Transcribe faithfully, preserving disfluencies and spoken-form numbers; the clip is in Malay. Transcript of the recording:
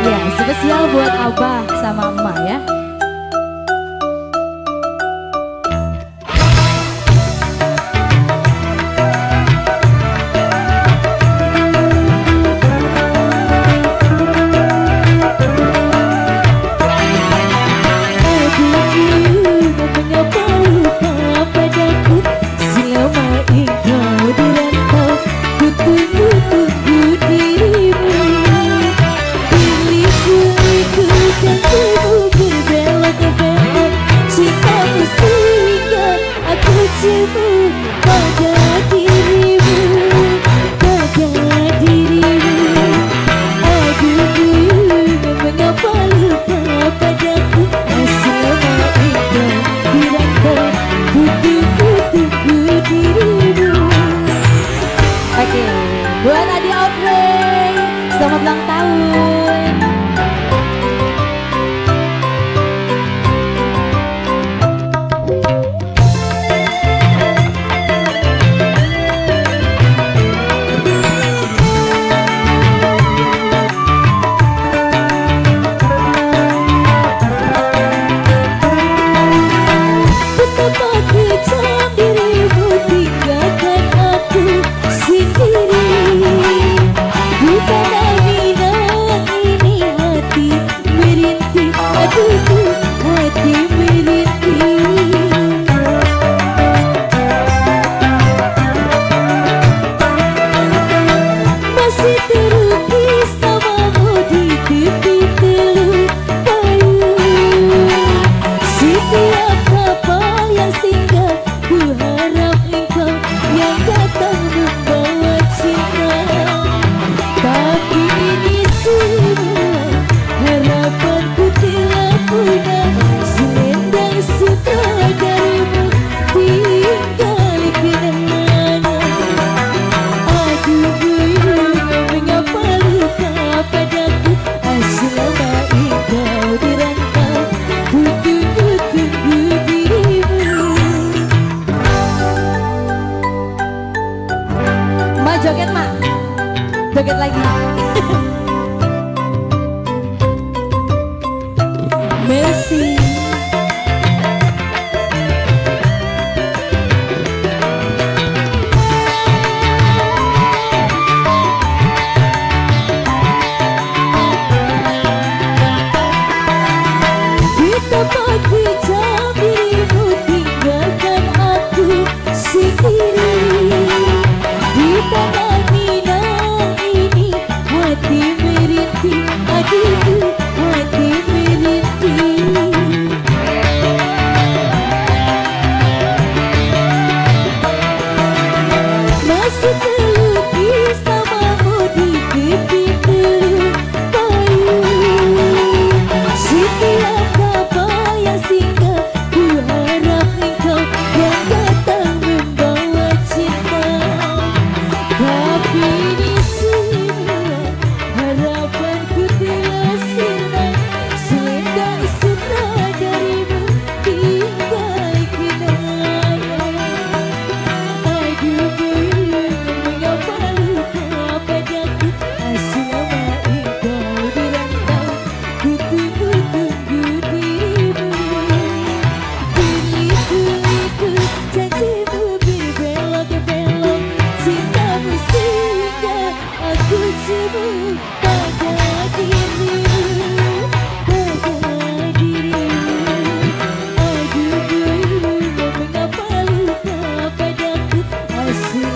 Ya, spesial buat abah sama emak ya. Buat Adi Audrey, selamat ulang tahun. Betapa kejam dirimu tinggalkan aku sendiri. Bukan minang ini hati merintih, aduh hati merintih. Masih terukis namamu di tepi teluk payung. Setiap kapal yang singgah, ku harap engkau yang datang membawa cinta. Tapi ini semua harapanku telah punah. Selendang sutra darimu tinggal kenangan. Aduh buyung, mengapa luka padaku? Selama engkau dirantau, ku tunggu-tunggu dirimu. Ma joget mak, joget lagi. Merci. Betapa kejam dirimu tinggalkan aku sendiri. Di tanah minang ini hati merintih, aduh hati merintih. Masih terlukis namamu di tepi teluk payung. Setiap kapal yang singgah, ku harap engkau yang datang membawa cinta. Tapi ini semua harapanku telah sirna. Selendang sutra darimu tinggal kenangan. Aduh buyung, mengapa luka padaku? Selama engkau dirantau, ku tunggu-tunggu dirimu. Pilih-pilihku janjimu berbelok-belok. Cintamu singgah, aku cemu pada dirimu, pada dirimu. Aduh buyung, mengapa luka padaku?